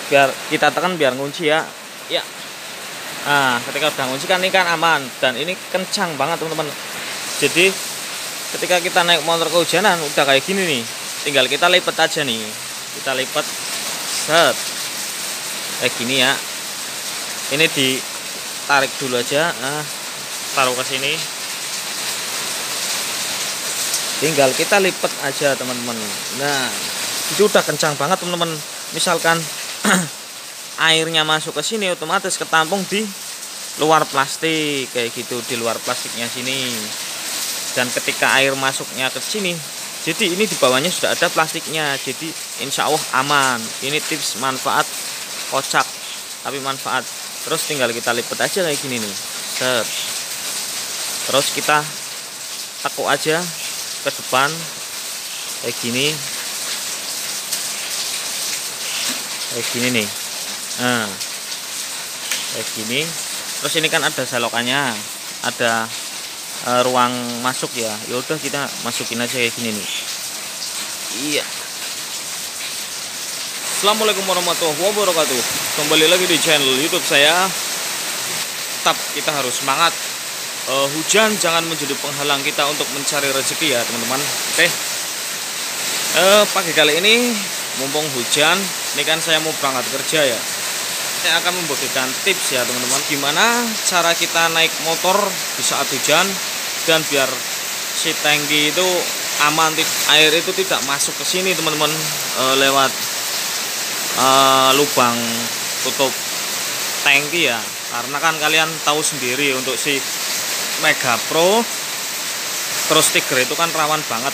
biar kita tekan biar ngunci ya. Ya. Nah, ketika udah ngunci kan ini kan aman dan ini kencang banget teman-teman. Jadi ketika kita naik motor kehujanan udah kayak gini nih, tinggal kita lipat aja nih. Kita lipat set. Kayak gini ya. Ini ditarik dulu aja. Nah, taruh ke sini. Tinggal kita lipat aja teman-teman. Nah, itu udah kencang banget teman-teman. Misalkan airnya masuk ke sini otomatis ketampung di luar plastik kayak gitu, di luar plastiknya sini. Dan ketika air masuknya ke sini, jadi ini di bawahnya sudah ada plastiknya, jadi insya Allah aman. Ini tips manfaat kocak tapi manfaat. Terus tinggal kita lipat aja kayak gini nih, set. Terus kita tekuk aja ke depan kayak gini nih. Nah, kayak gini. Terus ini kan ada selokannya, ada ruang masuk ya. Ya udah kita masukin aja kayak gini nih. Iya. Assalamualaikum warahmatullahi wabarakatuh. Kembali lagi di channel YouTube saya. Tetap kita harus semangat. Hujan jangan menjadi penghalang kita untuk mencari rezeki ya teman-teman. Oke. Pagi kali ini mumpung hujan, ini kan saya mau berangkat kerja ya. Saya akan membagikan tips ya teman-teman, gimana cara kita naik motor di saat hujan dan biar si tangki itu aman, air itu tidak masuk ke sini teman-teman, lewat lubang tutup tangki ya. Karena kan kalian tahu sendiri untuk si Mega Pro terus Tiger itu kan rawan banget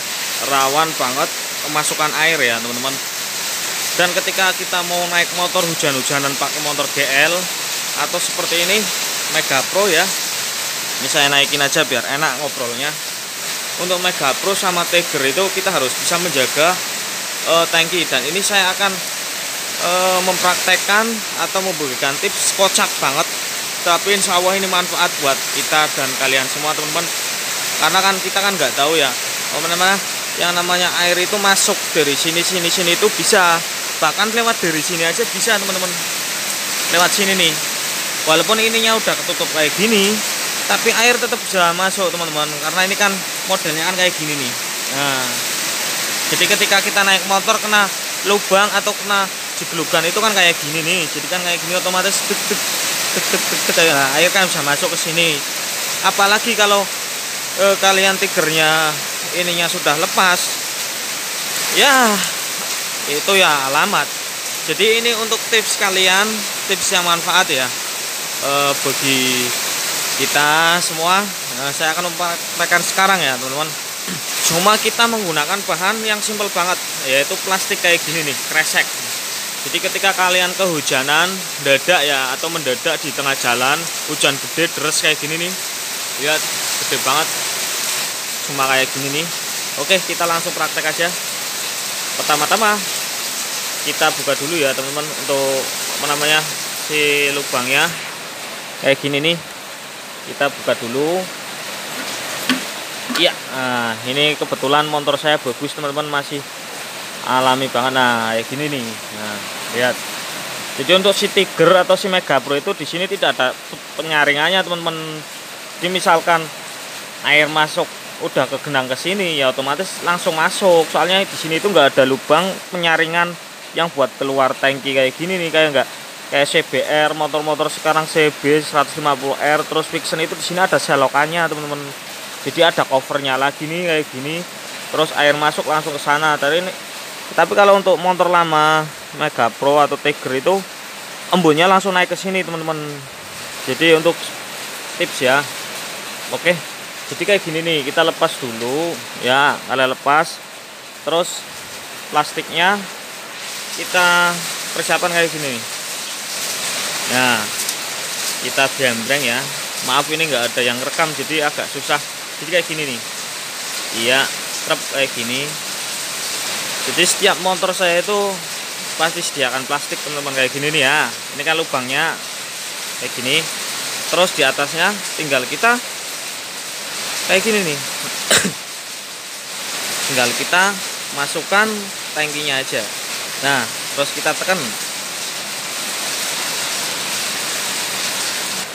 kemasukan air ya teman-teman. Dan ketika kita mau naik motor hujan-hujanan pakai motor GL atau seperti ini Mega Pro ya, ini saya naikin aja biar enak ngobrolnya. Untuk Mega Pro sama Tiger itu kita harus bisa menjaga tangki, dan ini saya akan mempraktekkan atau membagikan tips kocak banget, tapi insya Allah ini manfaat buat kita dan kalian semua teman-teman. Karena kan kita kan nggak tahu ya, yang namanya air itu masuk dari sini itu bisa, bahkan lewat dari sini aja bisa teman-teman, lewat sini nih. Walaupun ininya udah ketutup kayak gini, tapi air tetap bisa masuk teman-teman, karena ini kan modelnya kan kayak gini nih. Nah, jadi ketika kita naik motor kena lubang atau kena jeglugan itu kan kayak gini nih, jadi kan kayak gini otomatis air kan bisa masuk ke sini. Apalagi kalau kalian Tigernya ininya sudah lepas ya, itu ya alamat. Jadi ini untuk tips kalian, tips yang manfaat ya bagi kita semua. Saya akan mempraktekkan sekarang ya teman-teman. Cuma kita menggunakan bahan yang simpel banget, yaitu plastik kayak gini nih, kresek. Jadi ketika kalian kehujanan mendadak ya, atau mendadak di tengah jalan hujan gede deres kayak gini nih, lihat gede banget, cuma kayak gini nih. Oke, kita langsung praktek aja. Pertama-tama kita buka dulu ya teman-teman, untuk si lubangnya kayak gini nih, kita buka dulu. Iya, nah ini kebetulan motor saya bagus teman-teman, masih alami banget. Nah kayak gini nih, nah lihat. Jadi untuk si Tiger atau si Mega Pro itu di sini tidak ada penyaringannya teman-teman. Jadi misalkan air masuk udah ke genang ke sini ya otomatis langsung masuk. Soalnya di sini itu nggak ada lubang penyaringan yang buat keluar tangki kayak gini nih, kayak CBR, motor-motor sekarang CB 150R terus Vixen itu di sini ada selokannya teman-teman. Jadi ada covernya lagi nih kayak gini. Terus air masuk langsung ke sana. Tapi kalau untuk motor lama Mega Pro atau Tiger itu embunnya langsung naik ke sini teman-teman. Jadi untuk tips ya. Oke. Jadi kayak gini nih, kita lepas dulu ya, kalian lepas. Terus plastiknya kita persiapan kayak gini nih. Nah, kita gembreng ya. Maaf ini nggak ada yang rekam jadi agak susah. Jadi kayak gini nih. Iya, trep kayak gini. Jadi setiap motor saya itu pasti sediakan plastik teman-teman kayak gini nih ya. Ini kan lubangnya kayak gini. Terus di atasnya tinggal kita kayak gini nih. Tinggal kita masukkan tangkinya aja. Nah, terus kita tekan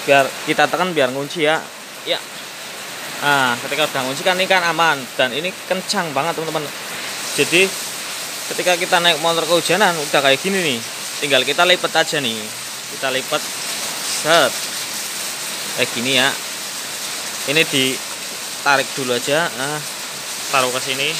biar kita tekan biar ngunci ya. Ya. Nah, ketika udah ngunci kan ini kan aman dan ini kencang banget teman-teman. Jadi ketika kita naik motor kehujanan udah kayak gini nih, tinggal kita lipat aja nih. Kita lipat set. Kayak gini ya. Ini ditarik dulu aja. Nah, taruh ke sini.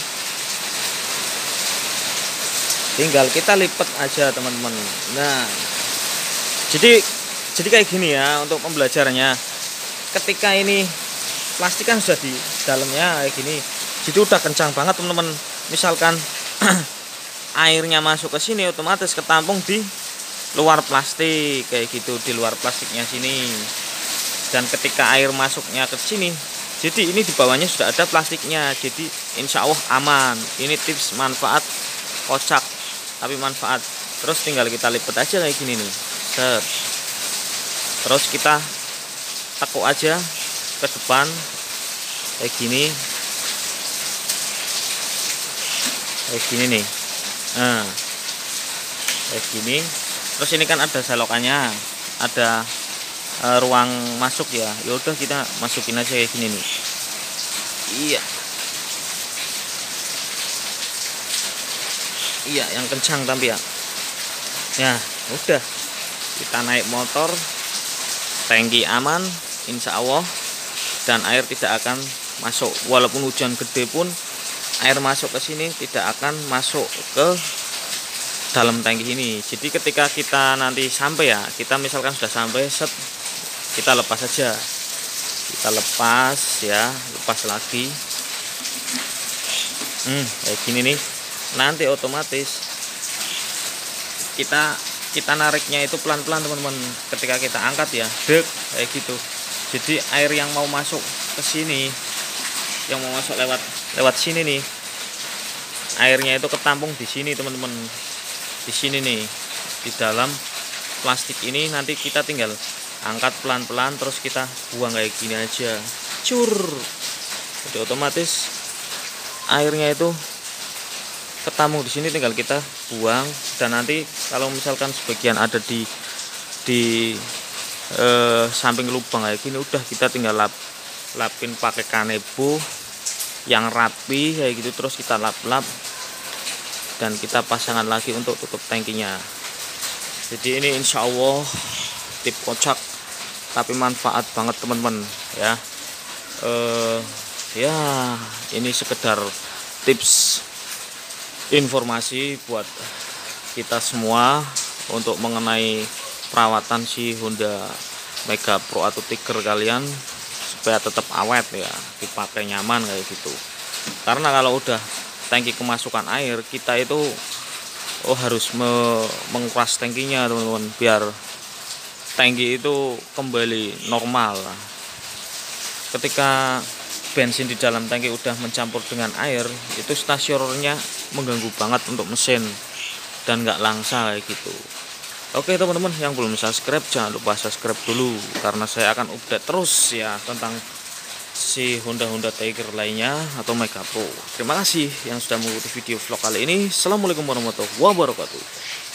Tinggal kita lipat aja teman-teman. Nah, jadi kayak gini ya untuk pembelajarannya. Ketika ini plastik kan sudah di dalamnya kayak gini, jadi udah kencang banget teman-teman. Misalkan airnya masuk ke sini otomatis ketampung di luar plastik kayak gitu, di luar plastiknya sini. Dan ketika air masuknya ke sini, jadi ini di bawahnya sudah ada plastiknya, jadi insya Allah aman. Ini tips manfaat kocak tapi manfaat. Terus tinggal kita lipat aja kayak gini nih, set. Terus kita tekuk aja ke depan kayak gini nih. Nah, kayak gini. Terus ini kan ada selokannya, ada ruang masuk ya. Ya udah kita masukin aja kayak gini nih. Iya, yang kencang tapi ya. Ya udah, kita naik motor, tangki aman insya Allah, dan air tidak akan masuk. Walaupun hujan gede pun air masuk ke sini tidak akan masuk ke dalam tangki ini. Jadi ketika kita nanti sampai ya, kita misalkan sudah sampai, set, kita lepas saja. Kita lepas ya, lepas lagi. Kayak gini nih. Nanti otomatis kita nariknya itu pelan-pelan teman-teman. Ketika kita angkat ya, dek, kayak gitu. Jadi air yang mau masuk ke sini, yang mau masuk lewat sini nih, airnya itu ketampung di sini teman-teman. Di sini nih, di dalam plastik ini. Nanti kita tinggal angkat pelan-pelan, terus kita buang kayak gini aja, cur. Jadi otomatis airnya itu ketampung di sini, tinggal kita buang. Dan nanti kalau misalkan sebagian ada di samping lubang kayak gini, udah kita tinggal lapin pakai kanebo yang rapi kayak gitu. Terus kita lap-lap dan kita pasangan lagi untuk tutup tangkinya. Jadi ini insya Allah tip kocak tapi manfaat banget teman-teman ya. Ya ini sekedar tips informasi buat kita semua untuk mengenai perawatan si Honda Mega Pro atau Tiger kalian, supaya tetap awet ya, dipakai nyaman kayak gitu. Karena kalau udah tangki kemasukan air, kita itu harus menguras tangkinya teman-teman, biar tangki itu kembali normal. Ketika bensin di dalam tangki udah mencampur dengan air, itu stasionernya mengganggu banget untuk mesin dan nggak langsa kayak gitu. Oke teman-teman, yang belum subscribe jangan lupa subscribe dulu, karena saya akan update terus ya tentang si Honda Tiger lainnya atau Mega Pro. Terima kasih yang sudah mengikuti video vlog kali ini. Assalamualaikum warahmatullahi wabarakatuh.